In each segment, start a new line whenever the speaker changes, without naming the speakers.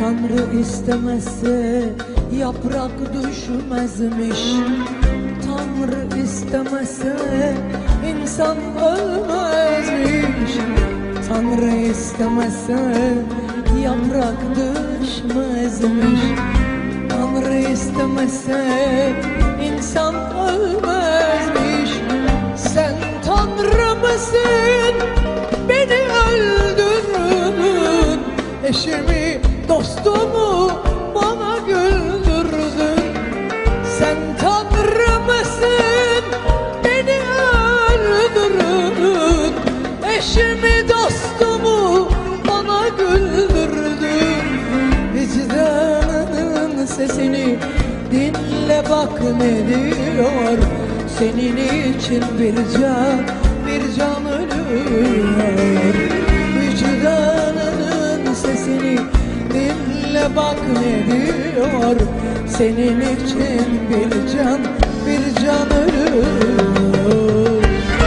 Tanrı istemezse yaprak düşmezmiş. Tanrı istemezse insan ölmezmiş. Tanrı istemezse yaprak düşmezmiş. Tanrı istemezse insan ölmezmiş. Sen Tanrı mısın? Beni öldürdün. Eşimi, dostumu bana güldürdün. Sen Tanrı mısın? Beni öldürdün. Eşimi, dostumu bana güldürdün. Vicdanının sesini dinle bak ne diyor. Senin için bir can ölüyor. Vicdanının sesini dinle bak ne diyor. Senin için bir can ölüyor.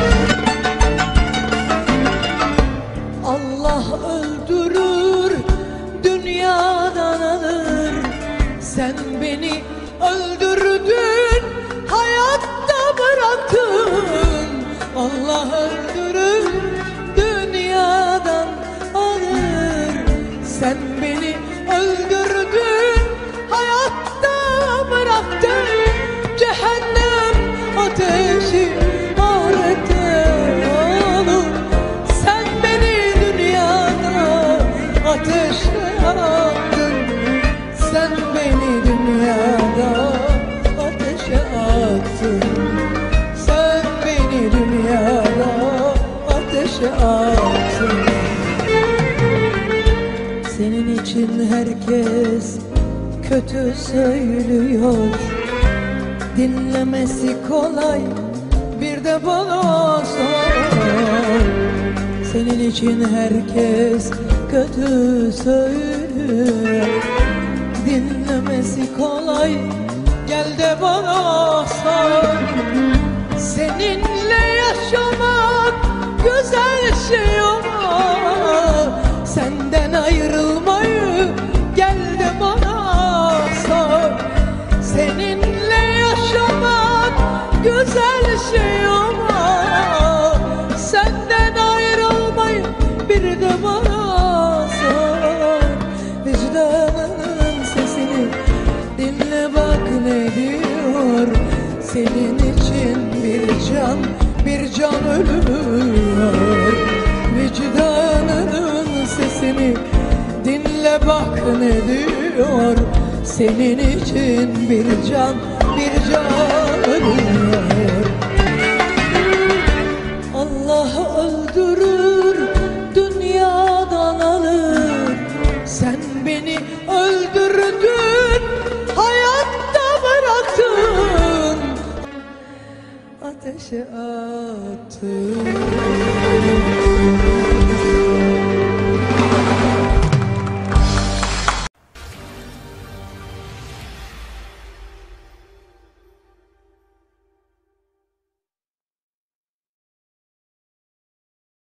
Allah öldürür, dünyadan alır. Sen beni öldürdün, hayatta bıraktın. Allah öldürür, dünyadan alır. Sen beni öldürdün, hayatta bıraktın. Cehennem ateşi ahirette olur. Sen beni dünyada ateşe attın. Sen beni dünyada ateşe attın. Sen beni dünyada ateşe attın. Senin için herkes kötü söylüyor. Dinlemesi kolay, bir de bana sor. Senin için herkes kötü söylüyor. Dinlemesi kolay, gel de bana sor. Seninle yaşamak güzel şey ama senden ayrılmayı gel de bana sor. Seninle yaşamak güzel şey ama senden ayrılmayı bir de bana sor. Vicdanının sesini dinle bak ne diyor. Senin için bir can ölüyor. Vicdanının sesini dinle bak ne diyor. Senin için bir can ölüyor. Allah öldürür, dünyadan alır. Sen beni öldürdün, hayatta bıraktın. Ateşe attın.